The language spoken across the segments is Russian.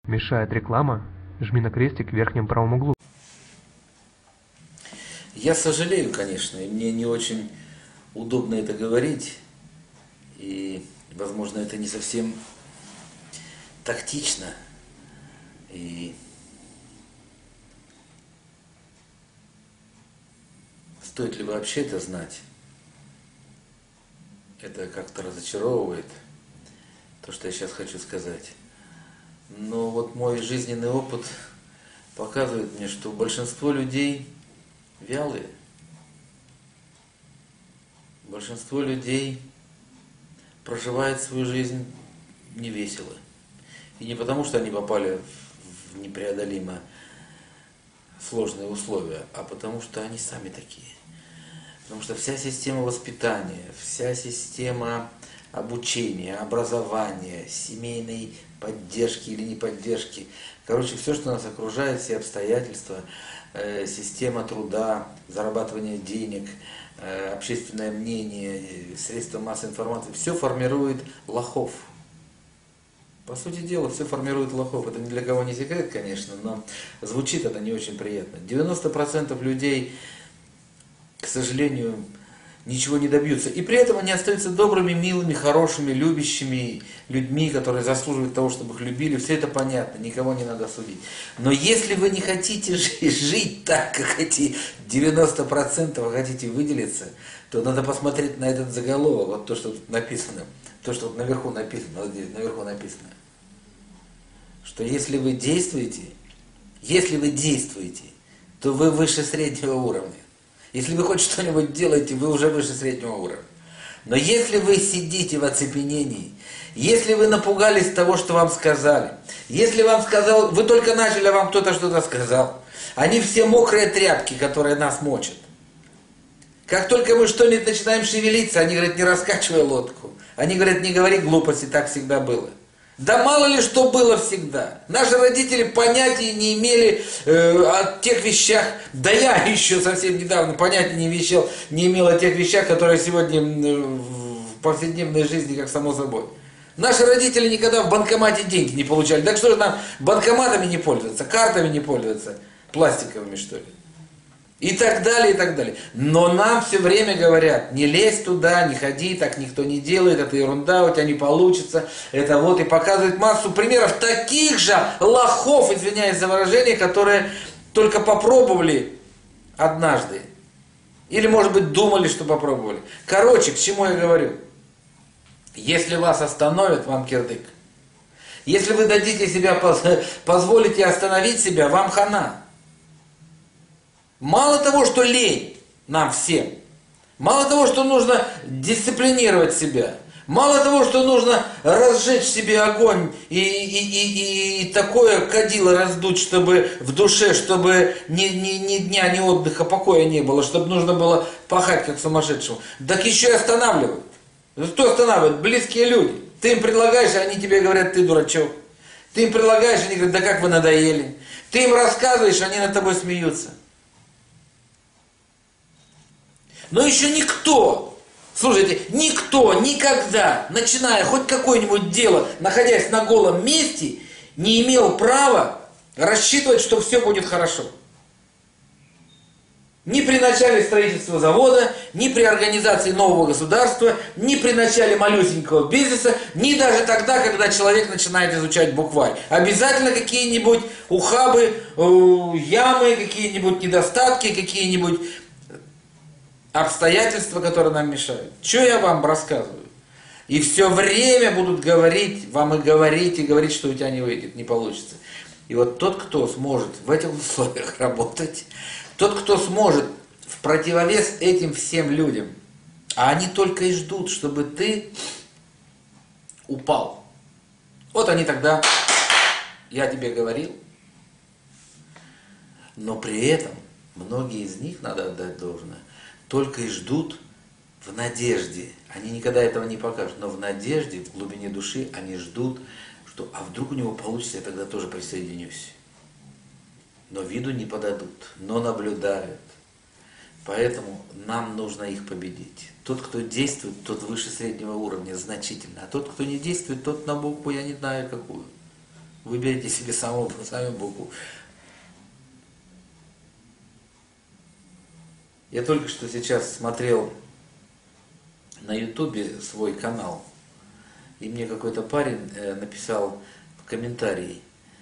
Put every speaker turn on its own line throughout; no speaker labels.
Мешает реклама? Жми на крестик в верхнем правом углу.
Я сожалею, конечно, и мне не очень удобно это говорить, и, возможно, это не совсем тактично, и стоит ли вообще это знать? Это как-то разочаровывает, то, что я сейчас хочу сказать. Но вот мой жизненный опыт показывает мне, что большинство людей вялые. Большинство людей проживает свою жизнь невесело. И не потому, что они попали в непреодолимо сложные условия, а потому, что они сами такие. Потому что вся система воспитания, вся система обучения, образования, семейной поддержки или неподдержки, короче, все, что нас окружает, все обстоятельства, система труда, зарабатывание денег, общественное мнение, средства массовой информации, все формирует лохов. По сути дела, все формирует лохов. Это ни для кого не секрет, конечно, но звучит это не очень приятно. 90% людей, к сожалению, ничего не добьются. И при этом они остаются добрыми, милыми, хорошими, любящими людьми, которые заслуживают того, чтобы их любили. Все это понятно, никого не надо судить. Но если вы не хотите жить так, как эти 90%, вы хотите выделиться, то надо посмотреть на этот заголовок, вот то, что тут написано. То, что вот наверху написано, вот здесь наверху написано. Что если вы действуете, то вы выше среднего уровня. Если вы хоть что-нибудь делаете, вы уже выше среднего уровня. Но если вы сидите в оцепенении, если вы напугались того, что вам сказали, если вам сказал, вы только начали, а вам кто-то что-то сказал, они все мокрые тряпки, которые нас мочат. Как только мы что-нибудь начинаем шевелиться, они говорят, не раскачивай лодку. Они говорят, не говори глупости, так всегда было. Да мало ли что было всегда. Наши родители понятия не имели о тех вещах, да я еще совсем недавно понятия не имел о тех вещах, которые сегодня в повседневной жизни как само собой. Наши родители никогда в банкомате деньги не получали. Так что же нам банкоматами не пользоваться, картами не пользоваться, пластиковыми что ли? И так далее, и так далее. Но нам все время говорят, не лезь туда, не ходи, так никто не делает, это ерунда, у тебя не получится. Это вот, и показывают массу примеров таких же лохов, извиняюсь за выражение, которые только попробовали однажды. Или, может быть, думали, что попробовали. Короче, к чему я говорю? Если вас остановят, вам кирдык. Если вы дадите себя, позволите остановить себя, вам хана. Мало того, что лень нам всем, мало того, что нужно дисциплинировать себя, мало того, что нужно разжечь в себе огонь и такое кадило раздуть, чтобы в душе, чтобы ни дня, ни отдыха, покоя не было, чтобы нужно было пахать как сумасшедшему, так еще и останавливают. Кто останавливает? Близкие люди. Ты им предлагаешь, а они тебе говорят, ты дурачок. Ты им предлагаешь, они говорят, да как вы надоели. Ты им рассказываешь, они над тобой смеются. Но еще никто, слушайте, никто никогда, начиная хоть какое-нибудь дело, находясь на голом месте, не имел права рассчитывать, что все будет хорошо. Ни при начале строительства завода, ни при организации нового государства, ни при начале малюсенького бизнеса, ни даже тогда, когда человек начинает изучать букварь. Обязательно какие-нибудь ухабы, ямы, какие-нибудь недостатки, какие-нибудь обстоятельства, которые нам мешают. Что я вам рассказываю? И все время будут говорить, вам и говорить, что у тебя не выйдет, не получится. И вот тот, кто сможет в этих условиях работать, тот, кто сможет в противовес этим всем людям, а они только и ждут, чтобы ты упал. Вот они тогда, я тебе говорил, но при этом многие из них, надо отдать должное, только и ждут в надежде. Они никогда этого не покажут, но в надежде, в глубине души они ждут, что а вдруг у него получится, я тогда тоже присоединюсь. Но виду не подадут, но наблюдают. Поэтому нам нужно их победить. Тот, кто действует, тот выше среднего уровня значительно. А тот, кто не действует, тот на букву, я не знаю какую. Выберите себе самую букву. Я только что сейчас смотрел на ютубе свой канал, и мне какой-то парень написал в комментарии.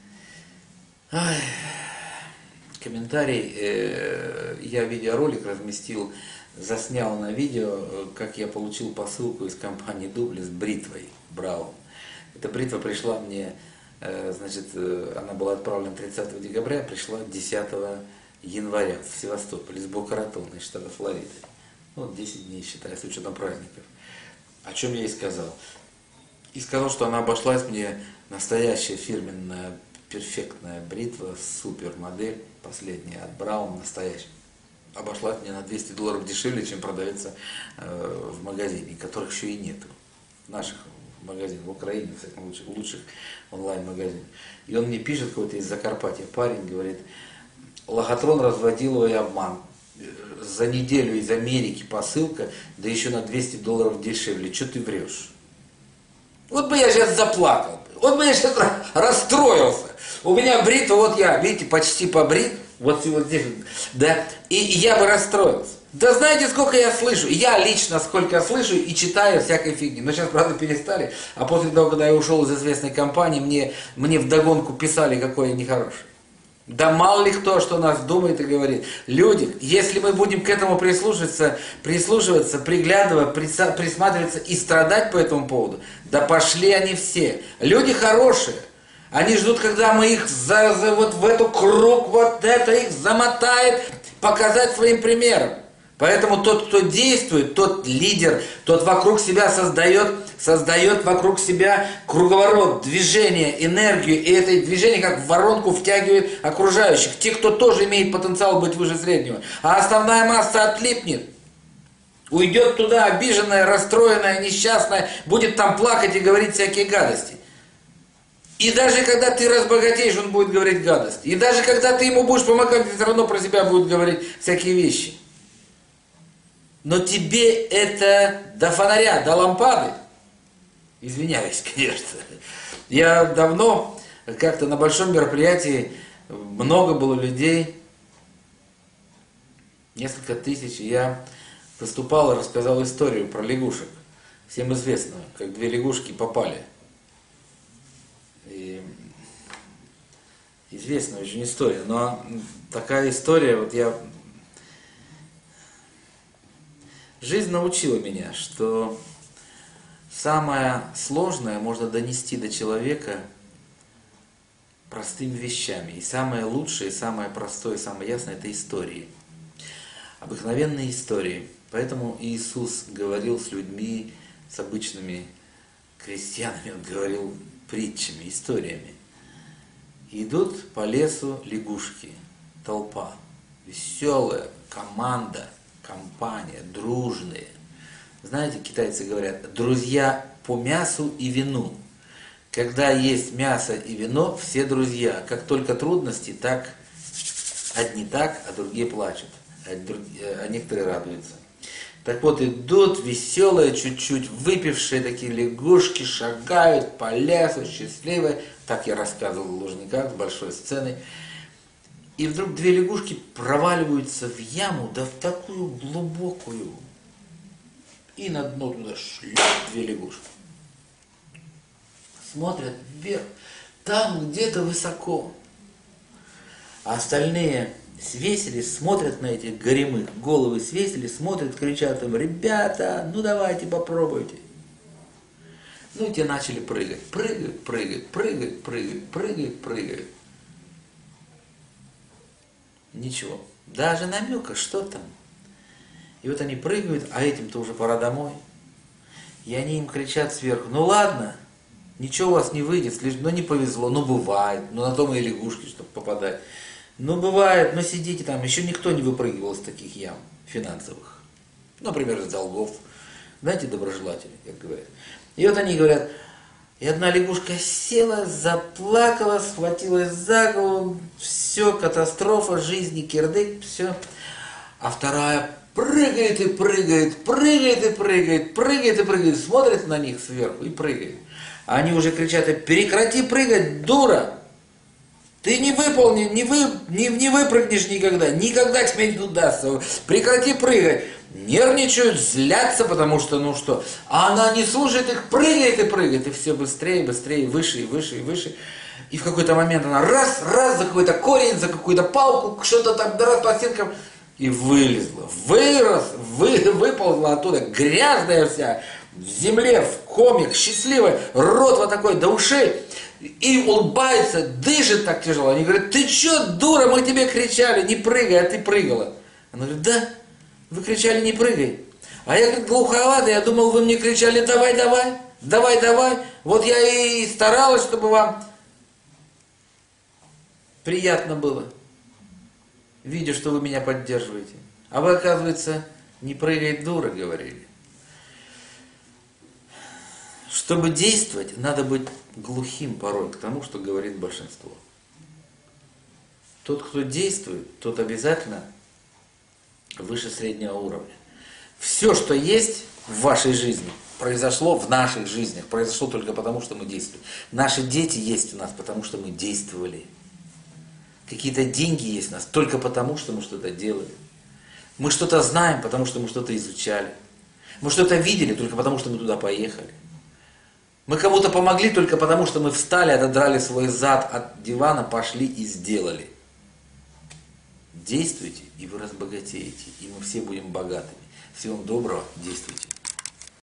Я видеоролик разместил, заснял на видео, как я получил посылку из компании Дублис с бритвой Браун. Эта бритва пришла мне, значит, она была отправлена 30 декабря, пришла 10 января в Севастополь, из Бока-Ратона, из штата Флорида. Ну, 10 дней, считай, с учетом праздников. О чем я и сказал. И сказал, что она обошлась мне настоящая фирменная, перфектная бритва, супер модель, последняя от Браун, настоящая. Обошлась мне на $200 дешевле, чем продается в магазине, которых еще и нету. Наших магазинов в Украине, кстати, лучших онлайн-магазинов. И он мне пишет, какой-то из Закарпатья парень, говорит: лохотрон, разводил обман. За неделю из Америки посылка, да еще на $200 дешевле. Что ты врешь? Вот бы я сейчас заплакал. Вот бы я сейчас расстроился. У меня бритва, вот я, видите, почти побрит. Вот здесь, да. И я бы расстроился. Да знаете, сколько я слышу? Я лично сколько я слышу и читаю всякой фигни. Но сейчас, правда, перестали. А после того, когда я ушел из известной компании, мне вдогонку писали, какой я нехороший. Да мало ли кто, что нас думает и говорит. Люди, если мы будем к этому прислушиваться, приглядываться, присматриваться и страдать по этому поводу, да пошли они все. Люди хорошие. Они ждут, когда мы их вот в эту круг, вот это их замотает, показать своим примером. Поэтому тот, кто действует, тот лидер, тот вокруг себя создает вокруг себя круговорот, движение, энергию, и это движение как в воронку втягивает окружающих, тех, кто тоже имеет потенциал быть выше среднего. А основная масса отлипнет, уйдет туда обиженная, расстроенная, несчастная, будет там плакать и говорить всякие гадости. И даже когда ты разбогатеешь, он будет говорить гадости. И даже когда ты ему будешь помогать, он все равно про себя будет говорить всякие вещи. Но тебе это до фонаря, до лампады, извиняюсь, конечно. Я давно как-то на большом мероприятии, много было людей, несколько тысяч, и я выступал и рассказал историю про лягушек, всем известную, как две лягушки попали. И известная очень история, но такая история, вот я... Жизнь научила меня, что самое сложное можно донести до человека простыми вещами. И самое лучшее, самое простое, самое ясное – это истории. Обыкновенные истории. Поэтому Иисус говорил с людьми, с обычными крестьянами, Он говорил притчами, историями. И идут по лесу лягушки, толпа, веселая команда, компания, дружные. Знаете, китайцы говорят, друзья по мясу и вину. Когда есть мясо и вино, все друзья. Как только трудности, так одни так, а другие плачут, а некоторые радуются. Так вот, идут веселые, чуть-чуть выпившие такие лягушки, шагают по лесу, счастливые. Так я рассказывал в Лужниках с большой сцены. И вдруг две лягушки проваливаются в яму, да в такую глубокую. И на дно туда шлют две лягушки. Смотрят вверх, там где-то высоко. А остальные свесились, смотрят на этих горемых, головы свесили, смотрят, кричат им: ребята, ну давайте попробуйте. Ну и те начали прыгать. Прыгают, прыгают, прыгают, прыгают, прыгают, прыгают. Ничего. Даже намека, что там. И вот они прыгают, а этим-то уже пора домой. И они им кричат сверху: ну ладно, ничего у вас не выйдет, ну не повезло, ну бывает, ну на то мы и лягушки, чтобы попадать. Ну бывает, ну сидите там, еще никто не выпрыгивал из таких ям финансовых. Например, из долгов. Знаете, доброжелатели, как говорят. И вот они говорят, и одна лягушка села, заплакала, схватилась за голову, все, катастрофа, жизни, кирдык, все. А вторая прыгает и прыгает, прыгает и прыгает, прыгает и прыгает, смотрит на них сверху и прыгает. А они уже кричат: прекрати прыгать, дура! Ты не выполнишь, не выпрыгнешь никогда. Никогда тебе не удастся. Прекрати прыгать. Нервничают, злятся, потому что, ну что. А она не слушает их, прыгает и прыгает. И все быстрее, быстрее, выше и выше и выше. И в какой-то момент она раз за какой-то корень, за какую-то палку, что-то там, раз по стенкам. И вылезла, выползла оттуда, грязная вся, в земле, в комик, счастливая, рот вот такой до ушей. И улыбается, дышит так тяжело. Они говорят, ты что, дура, мы тебе кричали, не прыгай, а ты прыгала. Она говорит, да, вы кричали, не прыгай. А я, говорит, глуховатый, я думал, вы мне кричали, давай, давай, давай, давай. Вот я и старалась, чтобы вам приятно было, видя, что вы меня поддерживаете. А вы, оказывается, не прыгай, дура, говорили. Чтобы действовать, надо быть глухим порой к тому, что говорит большинство. Тот, кто действует, тот обязательно выше среднего уровня. Все, что есть в вашей жизни, произошло в наших жизнях, произошло только потому, что мы действуем. Наши дети есть у нас, потому что мы действовали. Какие-то деньги есть у нас только потому, что мы что-то делали. Мы что-то знаем, потому что мы что-то изучали. Мы что-то видели только потому, что мы туда поехали. Мы кому-то помогли только потому, что мы встали, отодрали свой зад от дивана, пошли и сделали. Действуйте, и вы разбогатеете, и мы все будем богатыми. Всего вам доброго, действуйте.